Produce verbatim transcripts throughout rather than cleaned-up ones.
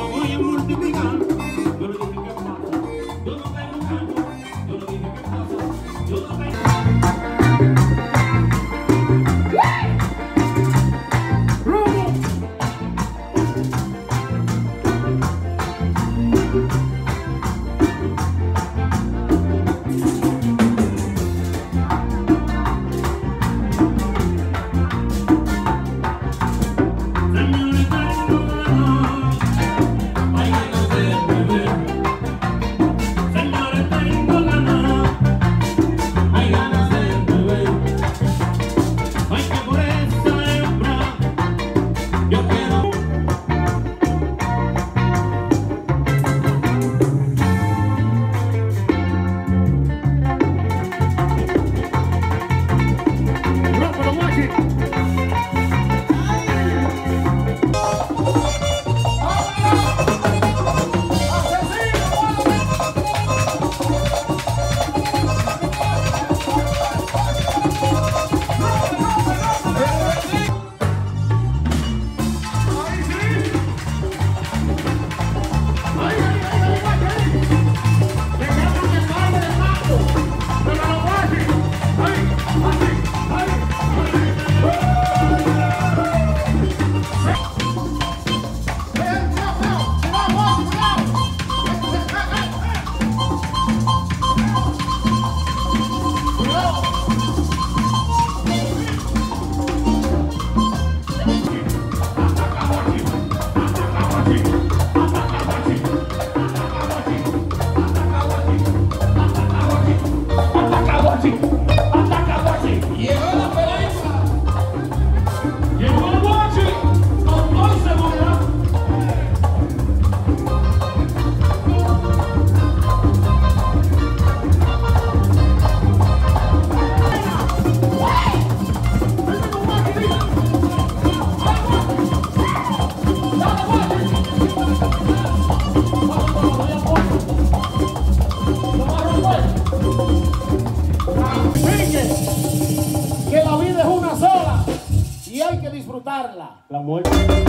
disfrutarla. La muerte.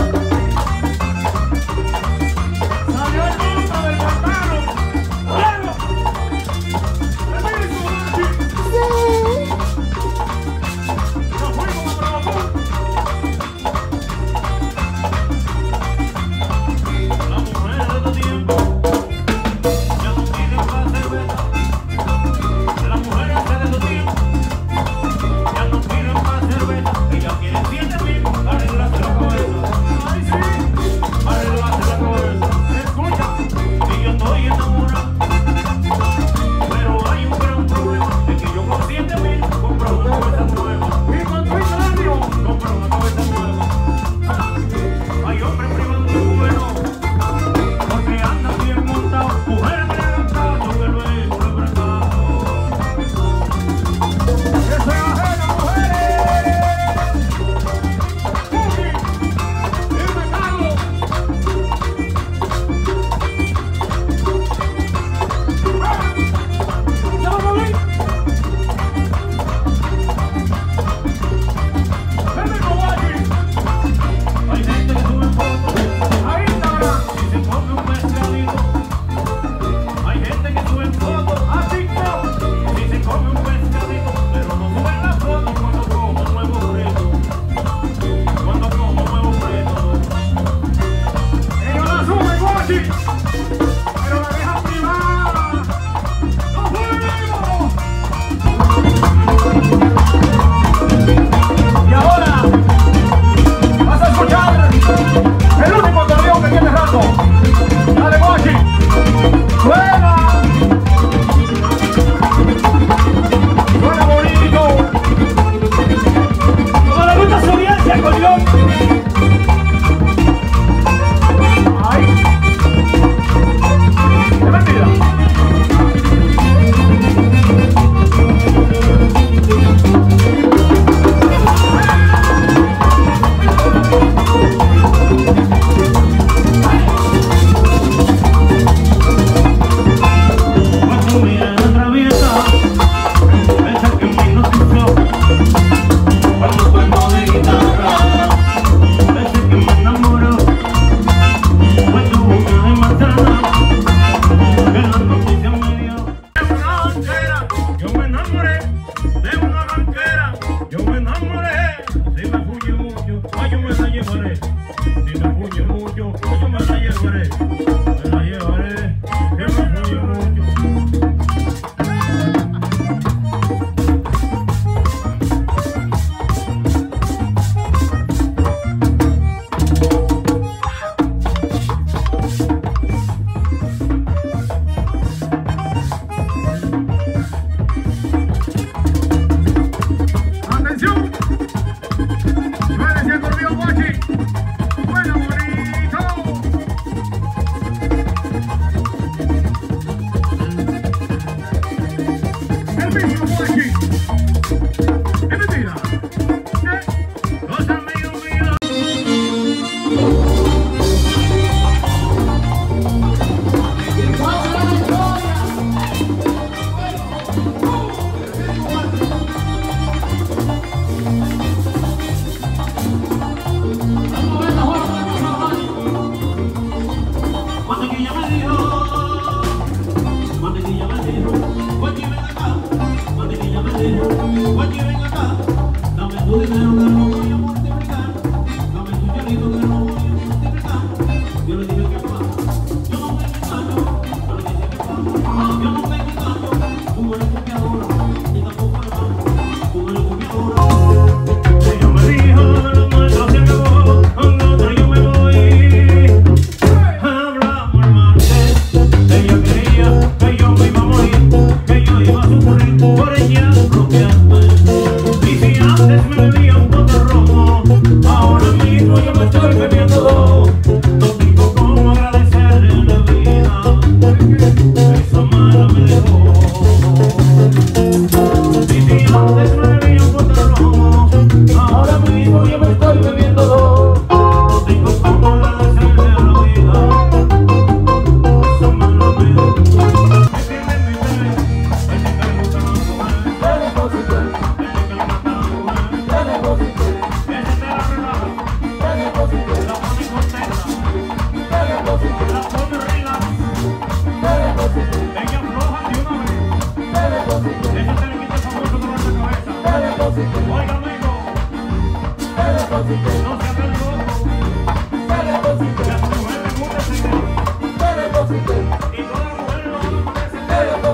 Salió el mundo del pantano. ¡Bueno! Nos fuimos a trabajar. Las mujeres de tu tiempo ya no tienen más cerveza. Las mujeres de tu tiempo ya no tienen más cerveza. Ellas quieren siete mil para arreglarse la cabeza. ¡Ay, sí! Arreglarse la cabeza. Escucha, y yo estoy enamorado. Pero hay un gran problema, es que yo con siete mil compro una cabeza nueva. Y con tu salario compro una cabeza nueva. Hay hombres privados muy buenos, porque andan bien montados. Mujeres que le hagan caso, que el vehículo es prestado. ¡Que se ajena, mujeres! ¡Cookie! ¡Dime, Carlos! ¡Ya vamos a ver! ¡Ven, Kawaki! Hay gente que sube fotos a Instagram y se come un pescadito. Hay gente que sube fotos a TikTok y se come un pescadito, pero no suben la foto cuando como un huevo frito. Cuando como un huevo frito. Ellos la suben, Kawaki, pero la dejan privada. ¡Nos fuimos! Y ahora vas a escuchar el único acordeón que tiene rato. Dale, Guachi. Suena. Suena bonito. Toda la ruta audiencia, acordeón. Ay.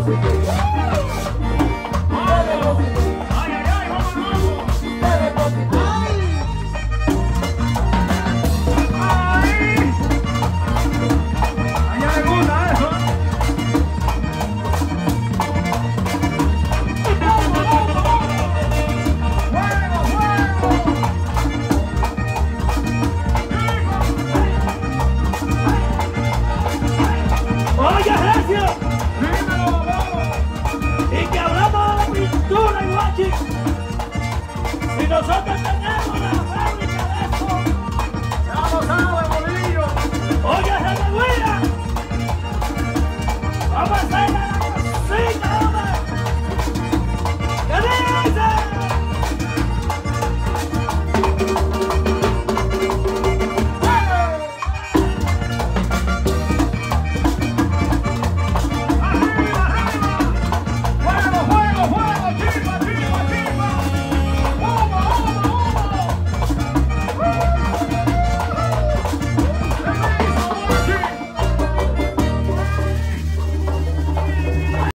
Así que